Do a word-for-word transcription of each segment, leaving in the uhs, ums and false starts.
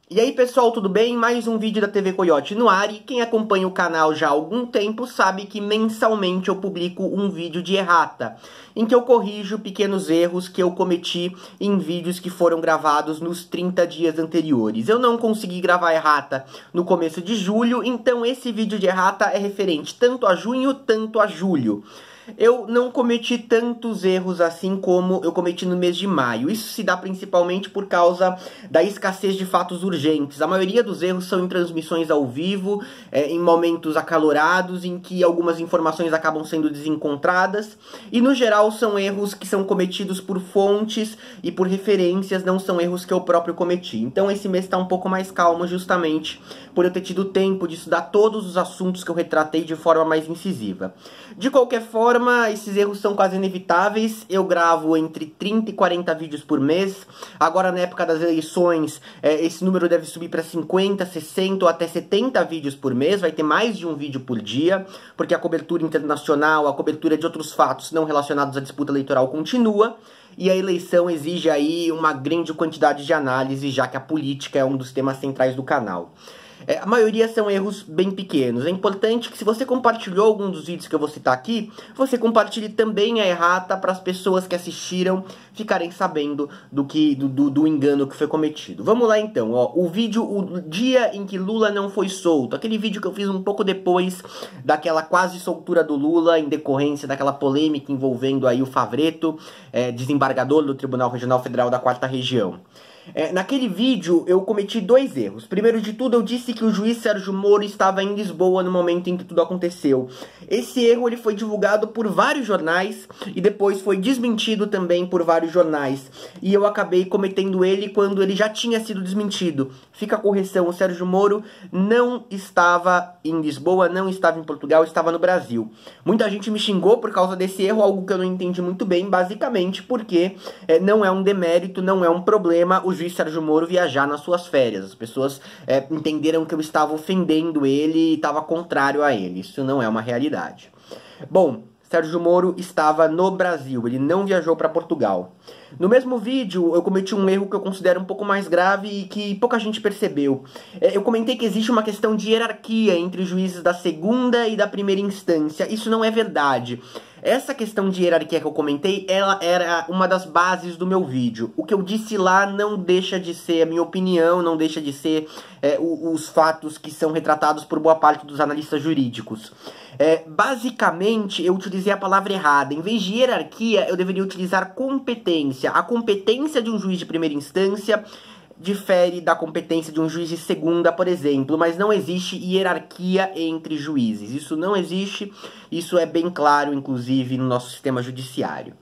E aí pessoal, tudo bem? Mais um vídeo da T V Coiote no ar, e quem acompanha o canal já há algum tempo sabe que mensalmente eu publico um vídeo de errata, em que eu corrijo pequenos erros que eu cometi em vídeos que foram gravados nos trinta dias anteriores. Eu não consegui gravar errata no começo de julho, então esse vídeo de errata é referente tanto a junho, tanto a julho. Eu não cometi tantos erros assim como eu cometi no mês de maio. Isso se dá principalmente por causa da escassez de fatos urgentes. A maioria dos erros são em transmissões ao vivo, é, em momentos acalorados, em que algumas informações acabam sendo desencontradas. E no geral são erros que são cometidos por fontes e por referências, não são erros que eu próprio cometi. Então esse mês está um pouco mais calmo justamente por eu ter tido tempo de estudar todos os assuntos que eu retratei de forma mais incisiva. De qualquer forma, esses erros são quase inevitáveis. Eu gravo entre trinta e quarenta vídeos por mês. Agora, na época das eleições, é, esse número deve subir para cinquenta, sessenta ou até setenta vídeos por mês. Vai ter mais de um vídeo por dia, porque a cobertura internacional, a cobertura de outros fatos não relacionados à disputa eleitoral continua. E a eleição exige aí uma grande quantidade de análise, já que a política é um dos temas centrais do canal. É, a maioria são erros bem pequenos. É importante que, se você compartilhou algum dos vídeos que eu vou citar aqui, você compartilhe também a errata para as pessoas que assistiram ficarem sabendo do, que, do, do, do engano que foi cometido. Vamos lá então, ó, o vídeo, o dia em que Lula não foi solto, aquele vídeo que eu fiz um pouco depois daquela quase soltura do Lula, em decorrência daquela polêmica envolvendo aí o Favretto, é, desembargador do Tribunal Regional Federal da Quarta Região. É, naquele vídeo eu cometi dois erros. Primeiro de tudo, eu disse que o juiz Sérgio Moro estava em Lisboa no momento em que tudo aconteceu. Esse erro ele foi divulgado por vários jornais e depois foi desmentido também por vários jornais. E eu acabei cometendo ele quando ele já tinha sido desmentido. Fica a correção, o Sérgio Moro não estava em Lisboa, não estava em Portugal, estava no Brasil. Muita gente me xingou por causa desse erro, algo que eu não entendi muito bem, basicamente porque é, não é um demérito, não é um problema o juiz Sérgio Moro viajar nas suas férias. As pessoas é, entenderam que eu estava ofendendo ele e estava contrário a ele. Isso não é uma realidade. Bom, Sérgio Moro estava no Brasil, ele não viajou para Portugal. No mesmo vídeo, eu cometi um erro que eu considero um pouco mais grave e que pouca gente percebeu. Eu comentei que existe uma questão de hierarquia entre juízes da segunda e da primeira instância. Isso não é verdade. Essa questão de hierarquia que eu comentei, ela era uma das bases do meu vídeo. O que eu disse lá não deixa de ser a minha opinião, não deixa de ser é, os fatos que são retratados por boa parte dos analistas jurídicos. É, basicamente, eu utilizei a palavra errada. Em vez de hierarquia, eu deveria utilizar competência. A competência de um juiz de primeira instância difere da competência de um juiz de segunda, por exemplo, mas não existe hierarquia entre juízes. Isso não existe, isso é bem claro, inclusive, no nosso sistema judiciário.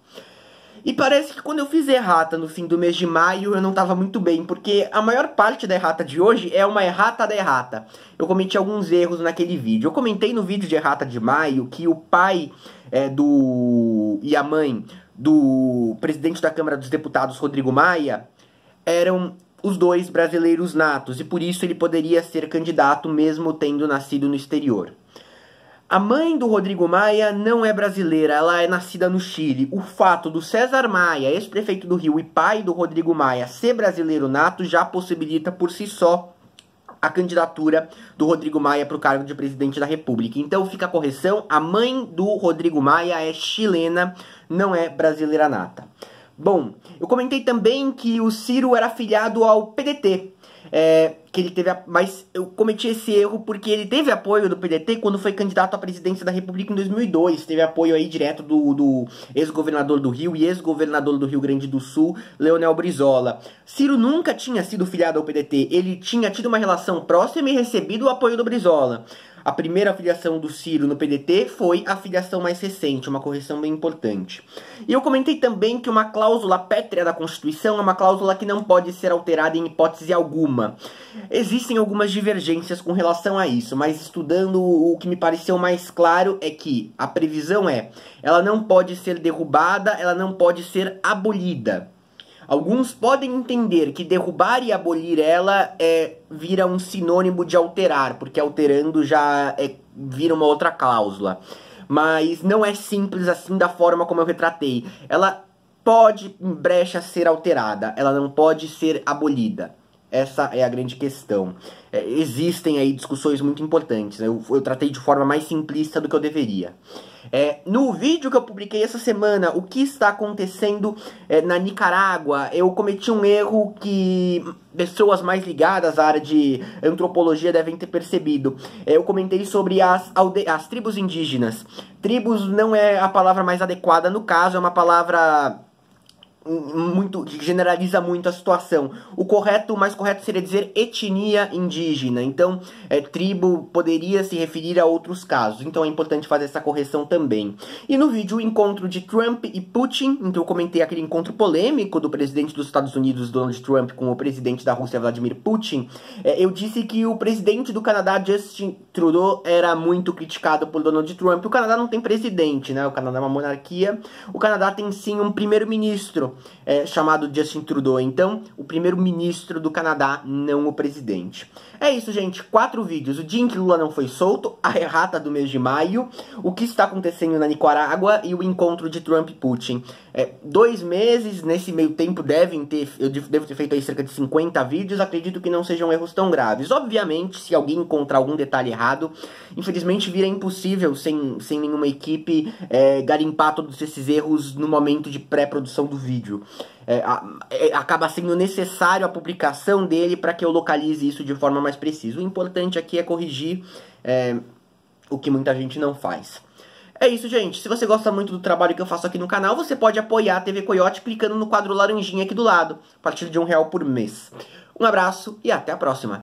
E parece que quando eu fiz errata no fim do mês de maio, eu não estava muito bem, porque a maior parte da errata de hoje é uma errata da errata. Eu cometi alguns erros naquele vídeo. Eu comentei no vídeo de errata de maio que o pai é, do e a mãe do presidente da Câmara dos Deputados, Rodrigo Maia, eram os dois brasileiros natos, e por isso ele poderia ser candidato mesmo tendo nascido no exterior. A mãe do Rodrigo Maia não é brasileira, ela é nascida no Chile. O fato do César Maia, ex-prefeito do Rio e pai do Rodrigo Maia, ser brasileiro nato já possibilita por si só a candidatura do Rodrigo Maia para o cargo de presidente da República. Então fica a correção, a mãe do Rodrigo Maia é chilena, não é brasileira nata. Bom, eu comentei também que o Ciro era afiliado ao P D T, é, que ele teve, a, mas eu cometi esse erro porque ele teve apoio do P D T quando foi candidato à presidência da República em dois mil e dois, teve apoio aí direto do, do ex-governador do Rio e ex-governador do Rio Grande do Sul, Leonel Brizola. Ciro nunca tinha sido filiado ao P D T, ele tinha tido uma relação próxima e recebido o apoio do Brizola. A primeira filiação do Ciro no P D T foi a filiação mais recente, uma correção bem importante. E eu comentei também que uma cláusula pétrea da Constituição é uma cláusula que não pode ser alterada em hipótese alguma. Existem algumas divergências com relação a isso, mas estudando o que me pareceu mais claro é que a previsão é, ela não pode ser derrubada, ela não pode ser abolida. Alguns podem entender que derrubar e abolir ela é, vira um sinônimo de alterar, porque alterando já é, vira uma outra cláusula. Mas não é simples assim da forma como eu retratei. Ela pode, em brecha, ser alterada, ela não pode ser abolida. Essa é a grande questão. É, existem aí discussões muito importantes. Eu, eu tratei de forma mais simplista do que eu deveria. É, no vídeo que eu publiquei essa semana, o que está acontecendo é, na Nicarágua, eu cometi um erro que pessoas mais ligadas à área de antropologia devem ter percebido. É, eu comentei sobre as, alde as tribos indígenas. Tribos não é a palavra mais adequada no caso, é uma palavra muito, que generaliza muito a situação. O correto, o mais correto seria dizer etnia indígena. Então, é, tribo poderia se referir a outros casos. Então é importante fazer essa correção também. E no vídeo, o encontro de Trump e Putin, então eu comentei aquele encontro polêmico do presidente dos Estados Unidos, Donald Trump, com o presidente da Rússia, Vladimir Putin. É, eu disse que o presidente do Canadá, Justin Trudeau, era muito criticado por Donald Trump. O Canadá não tem presidente, né? O Canadá é uma monarquia. O Canadá tem sim um primeiro-ministro, É, chamado Justin Trudeau. Então, o primeiro-ministro do Canadá, não o presidente. É isso, gente. Quatro vídeos. O dia em que Lula não foi solto, a errata do mês de maio, o que está acontecendo na Nicarágua e o encontro de Trump e Putin. É, dois meses, nesse meio tempo, devem ter, eu devo ter feito aí cerca de cinquenta vídeos. Acredito que não sejam erros tão graves. Obviamente, se alguém encontrar algum detalhe errado, infelizmente vira impossível, sem, sem nenhuma equipe, é, garimpar todos esses erros no momento de pré-produção do vídeo. É, a, é, acaba sendo necessário a publicação dele para que eu localize isso de forma mais precisa. O importante aqui é corrigir é, o que muita gente não faz. É isso, gente. Se você gosta muito do trabalho que eu faço aqui no canal, você pode apoiar a T V Coiote clicando no quadro laranjinha aqui do lado, a partir de um real por mês. Um abraço e até a próxima.